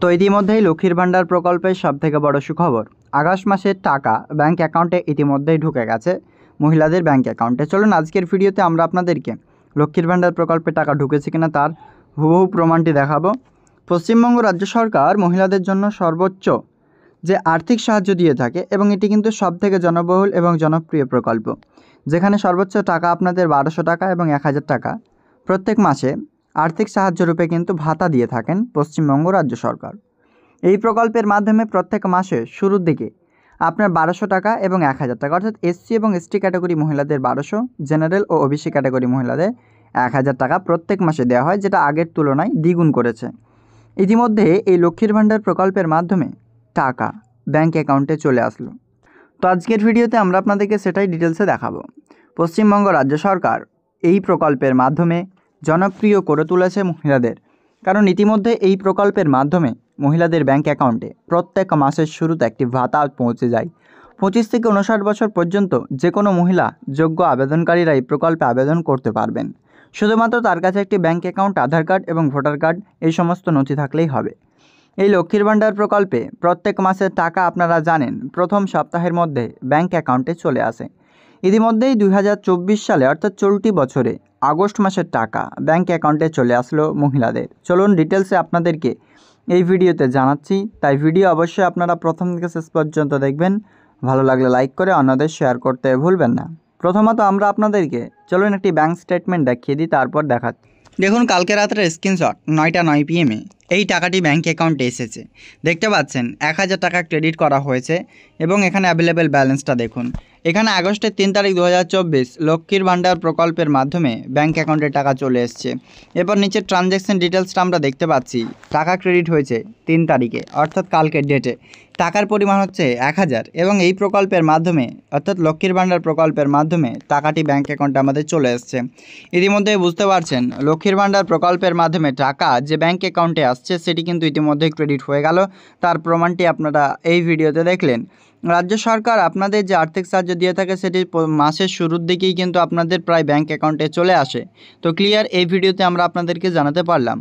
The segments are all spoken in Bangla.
তো ইতিমধ্যেই লক্ষ্মীর ভাণ্ডার প্রকল্পের সবথেকে বড় সুখবর, আগস্ট মাসের টাকা ব্যাংক অ্যাকাউন্টে ইতিমধ্যেই ঢুকে গেছে মহিলাদের ব্যাংক অ্যাকাউন্টে। চলুন আজকের ভিডিওতে আমরা আপনাদেরকে লক্ষ্মীর ভাণ্ডার প্রকল্পে টাকা ঢুকেছে কিনা তার হুবহু প্রমাণটি দেখাবো। পশ্চিমবঙ্গ রাজ্য সরকার মহিলাদের জন্য সর্বোচ্চ যে আর্থিক সাহায্য দিয়ে থাকে এবং এটি কিন্তু সবথেকে জনবহুল এবং জনপ্রিয় প্রকল্প, যেখানে সর্বোচ্চ টাকা আপনাদের 1200 টাকা এবং 1000 টাকা প্রত্যেক মাসে আর্থিক সাহায্য রূপে কিন্তু ভাতা দিয়ে থাকেন পশ্চিমবঙ্গ রাজ্য সরকার। এই প্রকল্পের মাধ্যমে প্রত্যেক মাসে শুরুর দিকে আপনার 1200 টাকা এবং 1000 টাকা, অর্থাৎ এসসি এবং এসটি ক্যাটাগরি মহিলাদের 1200, জেনারেল ও ওবিসি ক্যাটাগরি মহিলাদের 1000 টাকা প্রত্যেক মাসে দেওয়া হয়, যেটা আগের তুলনায় দ্বিগুণ করেছে। ইতিমধ্যে এই লক্ষ্মীর ভাণ্ডার প্রকল্পের মাধ্যমে টাকা ব্যাংক অ্যাকাউন্টে চলে আসলো। তো আজকের ভিডিওতে আমরা আপনাদেরকে সেটাই ডিটেলসে দেখাবো। পশ্চিমবঙ্গ রাজ্য সরকার এই প্রকল্পের মাধ্যমে জনপ্রিয় করে তুলেছে মহিলাদের, কারণ ইতিমধ্যে এই প্রকল্পের মাধ্যমে মহিলাদের ব্যাংক অ্যাকাউন্টে প্রত্যেক মাসের শুরুতে একটি ভাতা পৌঁছে যায়। 25 থেকে 59 বছর পর্যন্ত যে কোনো মহিলা যোগ্য আবেদনকারীরা এই প্রকল্পে আবেদন করতে পারবেন। শুধুমাত্র তার কাছে একটি ব্যাংক অ্যাকাউন্ট, আধার কার্ড এবং ভোটার কার্ড এই সমস্ত নথি থাকলেই হবে। এই লক্ষ্মীর ভাণ্ডার প্রকল্পে প্রত্যেক মাসের টাকা আপনারা জানেন প্রথম সপ্তাহের মধ্যে ব্যাংক অ্যাকাউন্টে চলে আসে। ইতিমধ্যেই 2024 সালে অর্থাৎ চলতি বছরে আগস্ট মাসের টাকা ব্যাংক অ্যাকাউন্টে চলে আসলো মহিলাদের। চলুন ডিটেলসে আপনাদেরকে এই ভিডিওতে জানাচ্ছি, তাই ভিডিও অবশ্যই আপনারা প্রথম থেকে শেষ পর্যন্ত দেখবেন। ভালো লাগলে লাইক করে অন্যদের শেয়ার করতে ভুলবেন না। প্রথমত আমরা আপনাদেরকে চলুন একটি ব্যাংক স্টেটমেন্ট দেখিয়ে দিই, তারপর দেখাচ্ছি। দেখুন কালকে রাতের স্ক্রিনশট 9টা 9 PM এই টাকাটি ব্যাংক অ্যাকাউন্টে এসেছে। দেখতে পাচ্ছেন 1000 টাকা ক্রেডিট করা হয়েছে এবং এখানে অ্যাভেলেবেল ব্যালেন্সটা দেখুন। এখানে আগস্টের 3 তারিখ 2024 লক্ষ্মীর ভাণ্ডার প্রকল্পের মাধ্যমে ব্যাংক অ্যাকাউন্টে টাকা চলে এসছে। এরপর নিচের ট্রানজ্যাকশন ডিটেলসটা আমরা দেখতে পাচ্ছি। টাকা ক্রেডিট হয়েছে 3 তারিখে অর্থাৎ কালকের ডেটে। টাকার পরিমাণ হচ্ছে 1000 এবং এই প্রকল্পের মাধ্যমে অর্থাৎ লক্ষ্মীর ভাণ্ডার প্রকল্পের মাধ্যমে টাকাটি ব্যাংক অ্যাকাউন্টে আমাদের চলে এসছে। ইতিমধ্যে বুঝতে পারছেন লক্ষ্মীর ভাণ্ডার প্রকল্পের মাধ্যমে টাকা যে ব্যাংক অ্যাকাউন্টে আসছে সেটি কিন্তু ইতিমধ্যেই ক্রেডিট হয়ে গেল। তার প্রমাণটি আপনারা এই ভিডিওতে দেখলেন। রাজ্য সরকার আপনাদের যে আর্থিক সাহায্য দিয়ে থাকে সেটি মাসের শুরুর দিকেই কিন্তু আপনাদের প্রায় ব্যাংক অ্যাকাউন্টে চলে আসে। তো ক্লিয়ার এই ভিডিওতে আমরা আপনাদেরকে জানাতে পারলাম।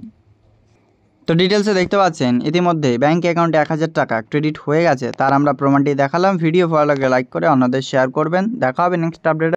তো ডিটেলসে দেখতে পাচ্ছেন ইতিমধ্যে ব্যাংক অ্যাকাউন্টে 1000 টাকা ক্রেডিট হয়ে গেছে, তার আমরা প্রমাণটি দেখালাম। ভিডিও ভালো লাগলে লাইক করে অন্যদের শেয়ার করবেন। দেখা হবে নেক্সট আপডেট।